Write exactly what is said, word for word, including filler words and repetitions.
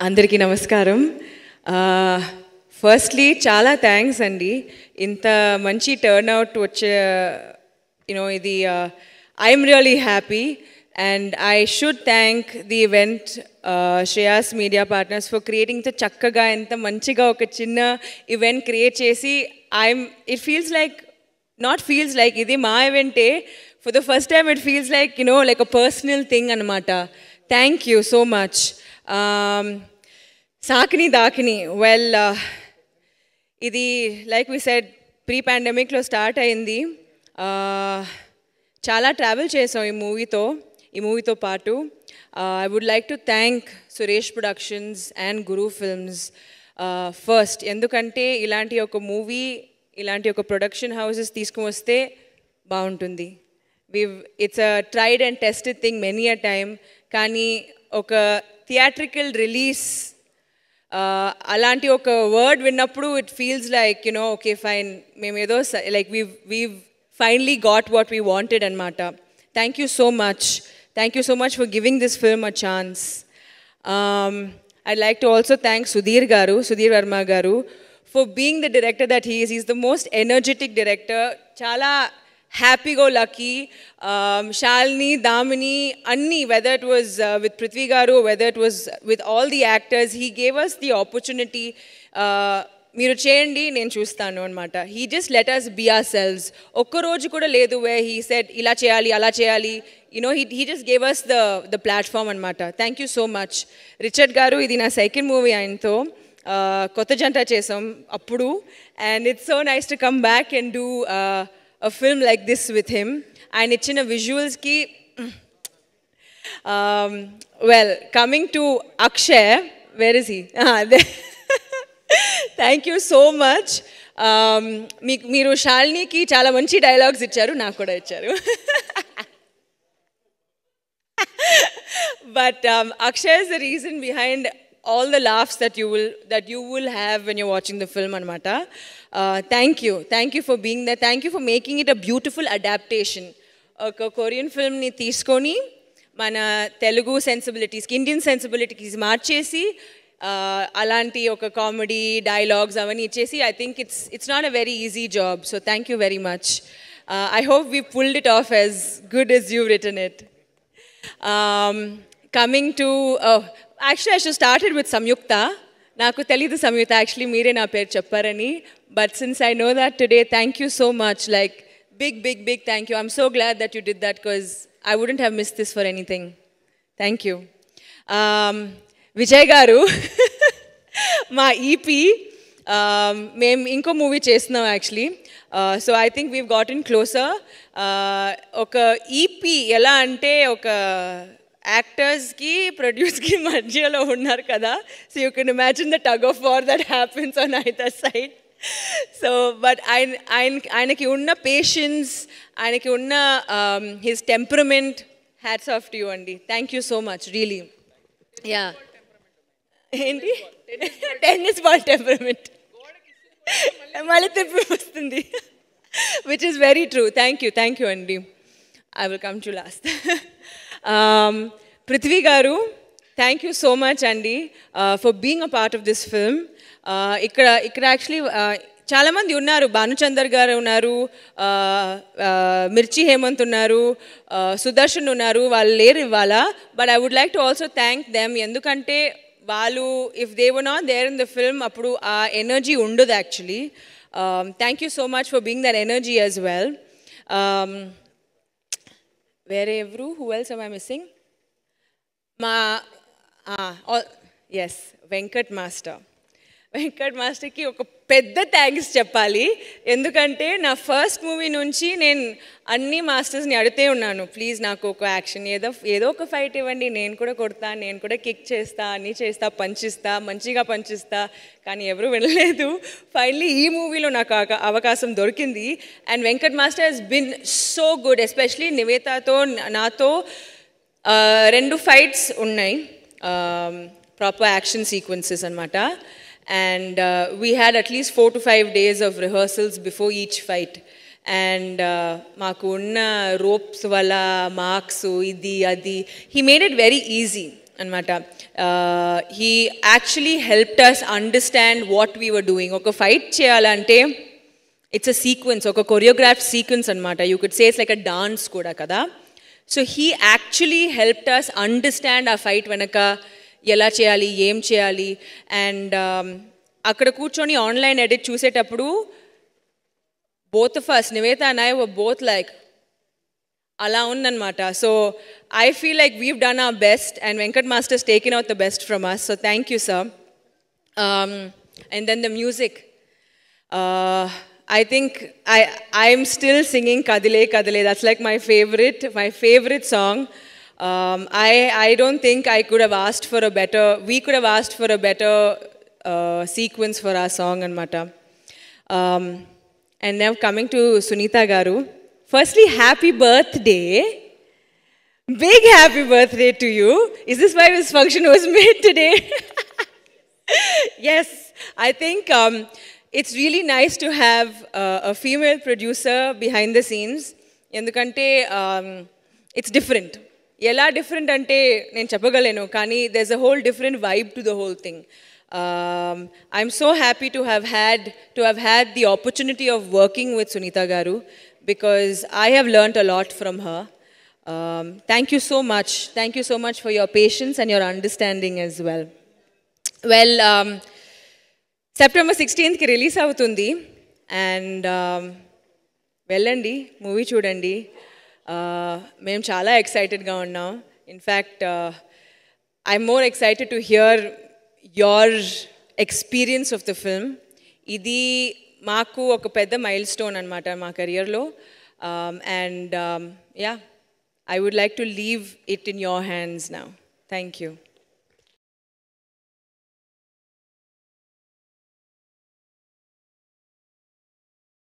అందరికీ నమస్కారం. ఫస్ట్లీ చాలా థ్యాంక్స్ అండి, ఇంత మంచి టర్న్అవుట్ వచ్చే యూనో ఇది I'm really happy and I should thank the event Shreyas media partners for creating ఇంత చక్కగా ఎంత మంచిగా ఒక చిన్న ఈవెంట్ క్రియేట్ చేసి I'm it feels like not feels like ఇది మా ఈవెంటే. For the first time it feels like you know like a personal thing అనమాట. Thank you so much. Saakini Daakini well ఇది లైక్ వి సెడ్ ప్రీ పాండమిక్లో స్టార్ట్ అయింది. చాలా travel చేసాం ఈ మూవీతో ఈ మూవీతో పాటు. I would like to thank Suresh productions and Guru films first, ఎందుకంటే ఇలాంటి ఒక మూవీ ఇలాంటి ఒక ప్రొడక్షన్ హౌసెస్ తీసుకుని వస్తే బాగుంటుంది. We it's a tried and tested thing many a time, కానీ ఒక థియేట్రికల్ రిలీజ్ అలాంటి ఒక వర్డ్ విన్నప్పుడు it feels like you know okay fine, మేము ఏదో like we we finally got what we wanted అనమాట. Thank you so much. Thank you so much for giving this film a chance. I like to also thank Sudheer garu Sudheer Varma garu for being the director that he is. Is the most energetic director. చాలా happy go lucky. um, Shalini, Damini, Anni, whether it was uh, with Prithvi Garu, whether it was with all the actors, he gave us the opportunity. Meeru cheyandi nenu chustanu anamata. He just let us be ourselves. Okka roju kuda ledu where he said ila cheyali ala cheyali, you know, he he just gave us the the platform anamata. Thank you so much. Richard Garu, idi na second movie ayinto kotta janta chesam appudu, and it's so nice to come back and do uh, a film like this with him. And ichina visuals ki um, well, coming to Akshay, where is he? Ah, thank you so much. um, meeru Shalini ki chaala manchi dialogues icharu, naaku kuda icharu. But um, Akshay is the reason behind all the laughs that you will that you will have when you're watching the film anamata. Uh, thank you. Thank you for being there. Thank you for making it a beautiful adaptation. A Korean film ni teeskoni mana Telugu sensibilities, Indian sensibilities marchesi alanti oka comedy dialogues avani ichesi. I think it's it's not a very easy job. So thank you very much. Uh, I hope we pulled it off as good as you've written it. Um, coming to oh, actually I should started with Samyukta. నాకు తెలీదు సంయుక్త, actually మీరే నా పేరు చెప్పారని. But since I know that today, thank you so much. Like big big big thank you. I'm so glad that you did that because I wouldn't have miss this for anything. Thank you. Vijay garu మా EP, మేము ఇంకో movie చేస్తున్నాం actually. So I think we've got in closer. ఒక EP ఎలా అంటే ఒక యాక్టర్స్కి ప్రొడ్యూస్కి మధ్యలో ఉన్నారు కదా. So you can imagine the tug of war that happens on either side. So but ఆయన ఆయన ఆయనకి ఉన్న పేషెన్స్, ఆయనకి ఉన్న his temperament, hats off to you అండి. Thank you so much really. Yeah, ఏంటి టెన్నిస్ బాల్ టెంపరమెంట్ మళ్ళీ తిప్పి వస్తుంది, which is very true. Thank you thank you అండి. I will come to last. um, Prithvi Garu, thank you so much Andy uh, for being a part of this film. Uh, ikkada ikkada actually uh, చాలా మంది ఉన్నారు. భానుచందర్ గారు ఉన్నారు, మిర్చి హేమంత్ ఉన్నారు, సుదర్శన్ ఉన్నారు. వాళ్ళు లేరు ఇవాళ. But I would like to also thank them, ఎందుకంటే వాళ్ళు if they were not there in the film అప్పుడు ఆ ఎనర్జీ ఉండదు actually. Thank you so much for being that energy as well. వేరే ఎవరు, who else am I missing? మా S Venkat master. Venkat మాస్టర్కి ఒక పెద్ద థ్యాంక్స్ చెప్పాలి, ఎందుకంటే నా ఫస్ట్ మూవీ నుంచి నేను అన్ని మాస్టర్స్ని అడిగితే ఉన్నాను, ప్లీజ్ నాకు ఒక యాక్షన్ ఏదో ఏదో ఒక ఫైట్ ఇవ్వండి, నేను కూడా కొడతా, నేను కూడా కిక్ చేస్తా, అన్నీ చేస్తా, పంచిస్తా, మంచిగా పంచిస్తా. కానీ ఎవరు వినలేదు. ఫైనలీ ఈ మూవీలో నాకు అవకాశం దొరికింది. And Venkat master he's been so good, especially నివేతాతో నాతో రెండు ఫైట్స్ ఉన్నాయి, ప్రాపర్ యాక్షన్ సీక్వెన్సెస్ అనమాట. And uh, we had at least four to five days of rehearsals before each fight. And maaku unna ropes wala marks idi adi, he made it very easy. అనమాట. He actually helped us understand what we were doing. ఒక fight చేయాలంటే it's a sequence, ఒక choreograph sequence అనమాట. You could say it's like a dance కూడా కదా. So he actually helped us understand ఆ fight వెనక ఎలా చేయాలి, ఏం చేయాలి. అండ్ అక్కడ కూర్చొని ఆన్లైన్ ఎడిట్ చూసేటప్పుడు both of us, Nivetha and I, were both like, ala unnanmata. So I feel like we've done our best and Venkat Master's taken out the best from us. So thank you, sir. Um, and then the music. Uh, I think I, I'm still singing Kadile Kadile. That's like my favorite, my favorite song. Um, I, I don't think I could have asked for a better, we could have asked for a better uh, sequence for our song, anmata. Um, And now coming to Sunita Garu. Firstly, happy birthday. Big happy birthday to you. Is this why this function was made today? Yes, I think um, it's really nice to have uh, a female producer behind the scenes. Endukante um, it's different. Ela different ante nen cheppagalenu kani there's a whole different vibe to the whole thing. Um, I'm so happy to have had to have had the opportunity of working with Sunita Garu because I have learnt a lot from her. Um, thank you so much. Thank you so much for your patience and your understanding as well. Well, um, September sixteenth ki release avutundi and um, వెళ్ళండి movie చూడండి. మేము చాలా ఎక్సైటెడ్గా ఉన్నాం. In fact I'm more excited to hear your experience of the film. Idi maaku oka pedda milestone anamata ma career lo, um, and um, yeah, I would like to leave it in your hands now. Thank you.